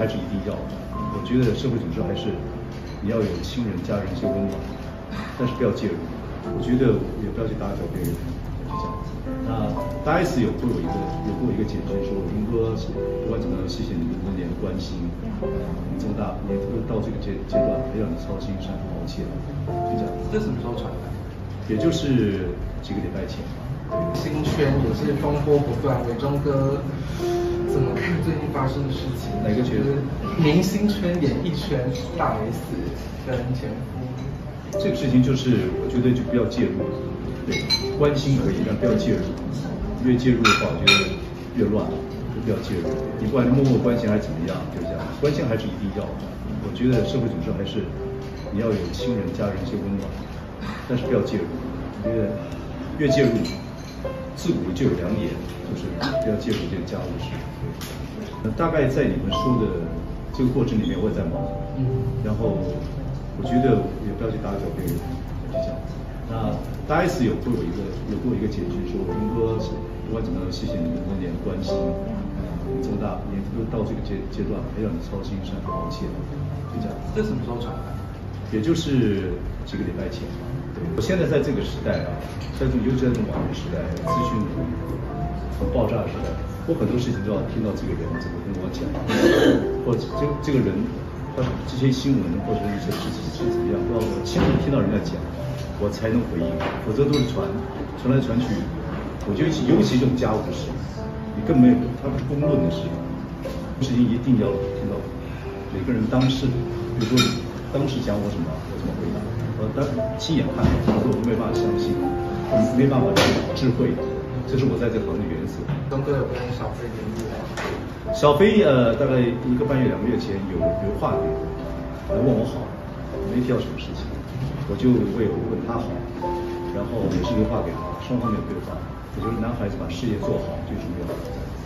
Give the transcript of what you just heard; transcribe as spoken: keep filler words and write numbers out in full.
还是一定要的。我觉得社会总之还是你要有亲人、家人一些温暖，但是不要介入。我觉得也不要去打搅别人，就这样子。那大 S 有给我一个有给我一个简讯说，林哥不管怎么样，谢谢你们多年的关心，你这么大，你到这个阶阶段，还要你操心赡养抱歉，就这样。 这什么时候传的？ 也就是几个礼拜前吧。 新圈也是风波不断，伟忠哥怎么看最近发生的事情？ 哪个圈？ 明星圈、演艺圈，大 S 跟前夫。 这个事情就是我觉得就不要介入，对，关心可以，但不要介入。越介入的话，我觉得越乱，就不要介入。你不管默默关心还是怎么样，就这样，关心还是一定要的。我觉得社会总之还是你要有亲人、家人一些温暖，但是不要介入。我觉得越介入，自古就有良言，就是不要介入这个家务事。大概在你们说的这个过程里面，我也在忙，嗯，然后我觉得也不要去打搅别人，就这样。那大 S 有给我一个有给我一个简讯说，林哥不管怎么样，谢谢你们多年的关心，你这么大，你都到这个阶阶段，还要你操心赡养抱歉，就这样。 这什么时候传的？ 也就是几个礼拜前吧。我现在在这个时代啊，在这种尤其在这种网络时代、资讯很爆炸的时代，我很多事情都要听到这个人怎么跟我讲，或者这这个人，他这些新闻或者一些事情是怎么样，都要我亲自听到人家讲，我才能回应，否则都是传传来传去。我觉得尤其这种家务的事，你根本没有，它不是公论的事，事情一定要听到每个人当事，比如说你当时讲我什么，我怎么回答。我当亲眼看到，我说我没办法相信，我没办法智慧，这是我在这行的原则。 东哥有跟小飞联络吗？ 小飞呃，大概一个半月、两个月前有有话给我，来问我好，没提到什么事情，我就为问他好，然后也是留话给他，双方没有对话。我觉得男孩子把事业做好最重要。